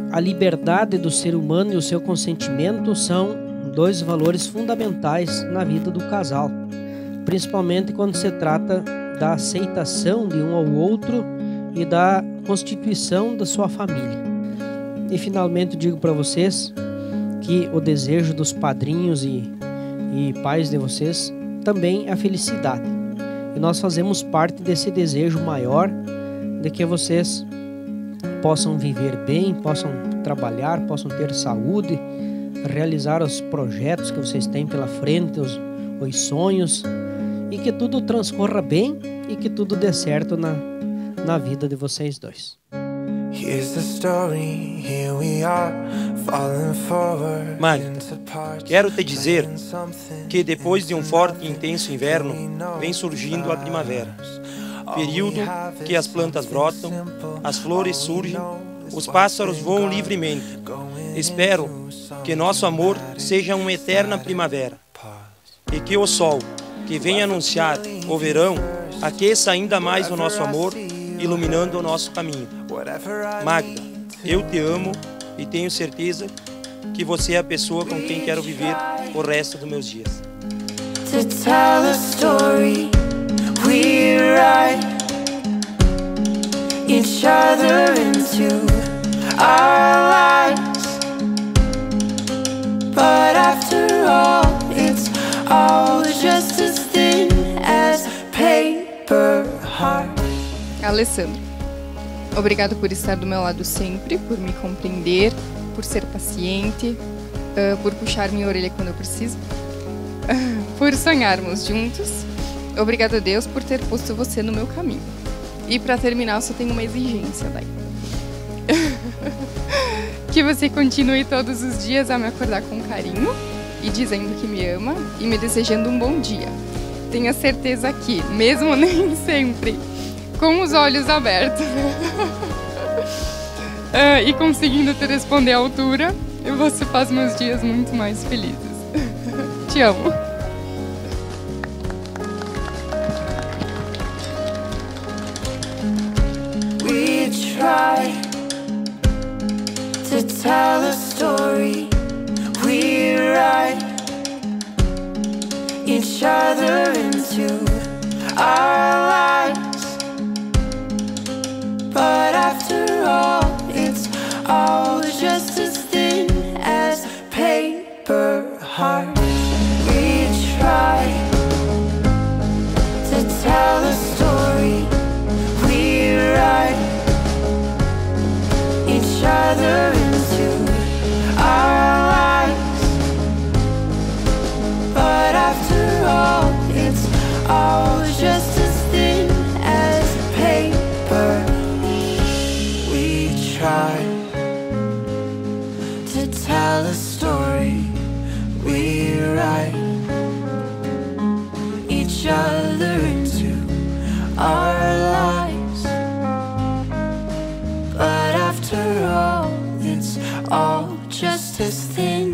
a liberdade do ser humano e o seu consentimento são dois valores fundamentais na vida do casal, principalmente quando se trata da aceitação de um ao outro e da constituição da sua família. E finalmente digo para vocês que o desejo dos padrinhos e pais de vocês também é a felicidade. E nós fazemos parte desse desejo maior de que vocês possam viver bem, possam trabalhar, possam ter saúde, realizar os projetos que vocês têm pela frente, os sonhos, e que tudo transcorra bem e que tudo dê certo na vida de vocês dois. Magda, quero te dizer que depois de um forte e intenso inverno, vem surgindo a primavera. Período que as plantas brotam, as flores surgem, os pássaros voam livremente. Espero que nosso amor seja uma eterna primavera e que o sol, que vem anunciar o verão, aqueça ainda mais o nosso amor, iluminando o nosso caminho. Magda, eu te amo e tenho certeza que você é a pessoa com quem quero viver o resto dos meus dias. To tell a story, we write each other into our lives, but after all, it's all just as thin as paper heart. Alessandro, obrigado por estar do meu lado sempre, por me compreender, por ser paciente, por puxar minha orelha quando eu preciso, por sonharmos juntos. Obrigado a Deus por ter posto você no meu caminho. E para terminar, eu só tenho uma exigência, Dai. Que você continue todos os dias a me acordar com carinho e dizendo que me ama e me desejando um bom dia. Tenha certeza que, mesmo nem sempre, com os olhos abertos e conseguindo te responder à altura, você faz meus dias muito mais felizes. Te amo. We try to tell a story, we write each other into our lives, but after all, it's all just as thin as paper heart. We try to tell a story, we write each other into our lives, but after all, it's all just as thin as paper. We try to tell a story, we write each other into our lives, but after all, it's all just as thin